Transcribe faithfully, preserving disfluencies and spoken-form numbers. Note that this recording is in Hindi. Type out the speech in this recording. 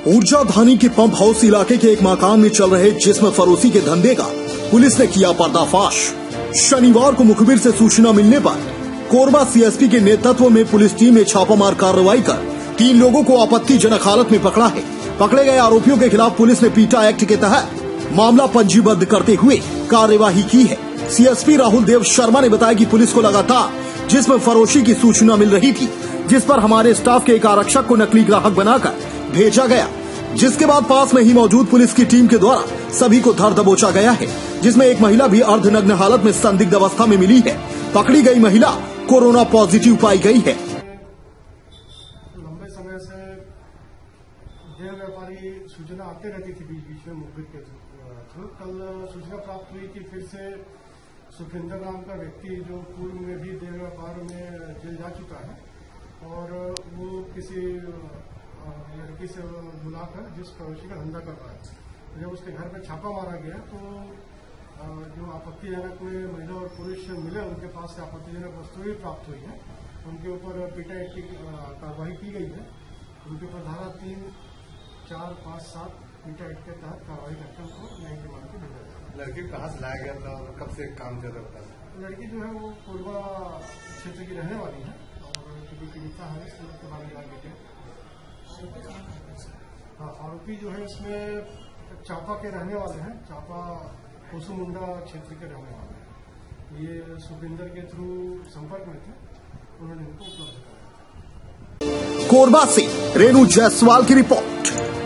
ऊर्जा धानी के पंप हाउस इलाके के एक मकान में चल रहे जिस्म फरोशी के धंधे का पुलिस ने किया पर्दाफाश। शनिवार को मुखबिर से सूचना मिलने पर कोरबा सीएसपी के नेतृत्व में पुलिस टीम ने छापामार कार्रवाई कर तीन लोगों को आपत्तिजनक हालत में पकड़ा है। पकड़े गए आरोपियों के खिलाफ पुलिस ने पीटा एक्ट के तहत मामला पंजीबद्ध करते हुए कार्यवाही की है। सीएसपी राहुल देव शर्मा ने बताया कि पुलिस को लगातार जिस्म फरोशी की सूचना मिल रही थी, जिस पर हमारे स्टाफ के एक आरक्षक को नकली ग्राहक बनाकर भेजा गया, जिसके बाद पास में ही मौजूद पुलिस की टीम के द्वारा सभी को धर दबोचा गया है, जिसमें एक महिला भी अर्धनग्न हालत में संदिग्ध अवस्था में मिली है। पकड़ी गई महिला कोरोना पॉजिटिव पाई गई है। लंबे समय से देह व्यापारी सूचना आते रहती थी बीच बीच में मुखबिर के थ्रू। कल सूचना प्राप्त हुई कि फिर से सुखिंदर नाम का व्यक्ति जो पूर्व में भी देह व्यापार में जेल जा चुका है और वो किसी लड़की से बुलाकर जिस पड़ोसी का धंधा कर रहा है। जब उसके घर पे छापा मारा गया तो जो आपत्तिजनक में महिला और पुरुष मिले, उनके पास से आपत्तिजनक वस्तु भी प्राप्त हुई है। उनके ऊपर पीटा एक्ट की कार्रवाई की गई है। उनके ऊपर धारा तीन चार पाँच सात पीटा एक्ट के तहत कार्रवाई करके उनको न्यायिक रिमांड पे भेजा गया। लड़की कहाँ से लाया गया था और कब से काम चल रहा था? लड़की जो है वो कोरबा क्षेत्र की रहने वाली है और चूंकि पीड़िता है इसलिए उसके बारे में डिटेल। हाँ, आरोपी जो है इसमें चापा के रहने वाले हैं, चापा कोसुमुंडा क्षेत्र के रहने वाले हैं। ये सुखविंदर के थ्रू संपर्क में थे, उन्होंने इनको उपलब्ध कराया। कोरबा से रेणु जायसवाल की रिपोर्ट।